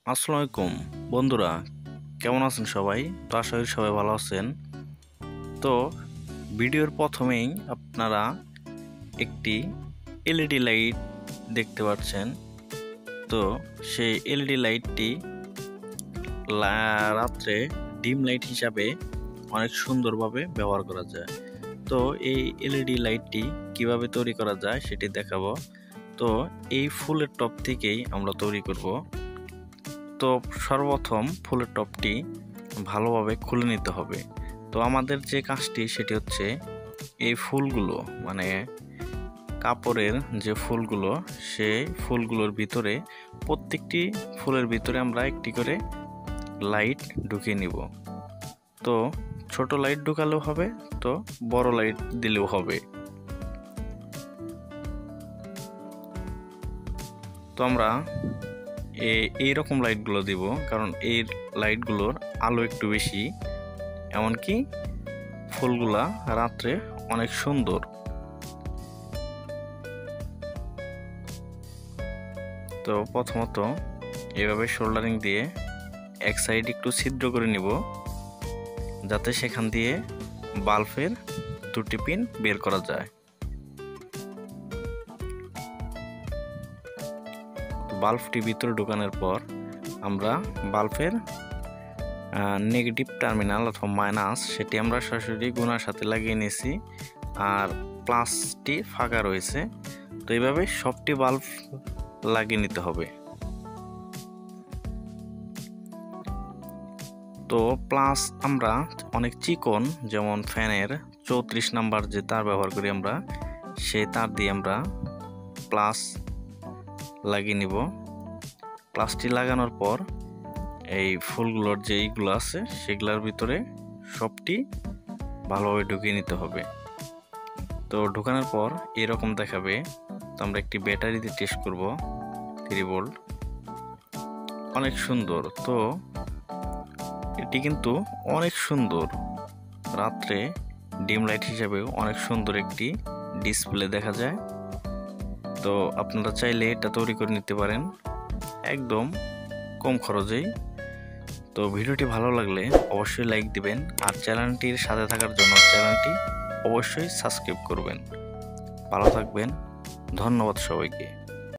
আসসালামু আলাইকুম বন্ধুরা, কেমন আছেন সবাই? তো আশা করি সবাই ভালো আছেন। তো ভিডিওর প্রথমেই আপনারা একটি এলইডি লাইট দেখতে পাচ্ছেন। তো সেই এলইডি লাইটটি রাত্রে ডিম লাইট হিসাবে অনেক সুন্দরভাবে ব্যবহার করা যায়। তো এই এলইডি লাইটটি কিভাবে তৈরি করা যায় সেটি দেখাবো। তো এই ফুলের টপ থেকেই আমরা তৈরি করব। তো সর্বপ্রথম ফুলের টপটি ভালোভাবে খুলে নিতে হবে। তো আমাদের যে কাজটি সেটি হচ্ছে এই ফুলগুলো মানে কাপড়ের যে ফুলগুলো সেই ফুলগুলোর ভিতরে প্রত্যেকটি ফুলের ভিতরে আমরা একটি করে লাইট ঢুকিয়ে নিব। তো ছোট লাইট ঢুকালেও হবে, তো বড় লাইট দিলেও হবে। তো আমরা এই রকম লাইটগুলো দিব, কারণ এই লাইটগুলোর আলো একটু বেশি, এমনকি ফুলগুলা রাত্রে অনেক সুন্দর। তো প্রথমত এভাবে সোল্ডারিং দিয়ে এক সাইড একটু ছিদ্র করে নিব, যাতে সেখান দিয়ে বাল্বের দুটি পিন বের করা যায়। বাল্বটি ভিতরে ঢোকানোর পর আমরা বাল্বের নেগেটিভ টার্মিনাল অথবা মাইনাস সেটি আমরা সরাসরি গুণার সাথে লাগিয়ে নিয়েছি, আর প্লাসটি ফাঁকা রয়েছে। তো এইভাবে সবটি বাল্ব লাগিয়ে নিতে হবে। তো প্লাস আমরা অনেক চিকন, যেমন ফ্যানের 34 নাম্বার যে তার ব্যবহার করি আমরা, সেই তার দিয়ে আমরা প্লাস লাগিয়ে নিব। প্লাসটি লাগানোর পর এই ফুলগুলোর যে এইগুলো আছে সেগুলোর ভিতরে সবটি ভালোভাবে ঢুকিয়ে নিতে হবে। তো ঢুকানোর পর এরকম দেখাবে। তো আমরা একটি ব্যাটারি দিয়ে টেস্ট করব, 3 ভোল্ট, অনেক সুন্দর। তো এটি কিন্তু অনেক সুন্দর, রাত্রে ডিম লাইট হিসাবেও অনেক সুন্দর একটি ডিসপ্লে দেখা যায়। তো আপনারা চাইলে এটা তৈরি করে নিতে পারেন একদম কম খরচেই। তো ভিডিওটি ভালো লাগলে অবশ্যই লাইক দিবেন, আর চ্যানেলটির সাথে থাকার জন্য চ্যানেলটি অবশ্যই সাবস্ক্রাইব করবেন। ভালো থাকবেন, ধন্যবাদ সবাইকে।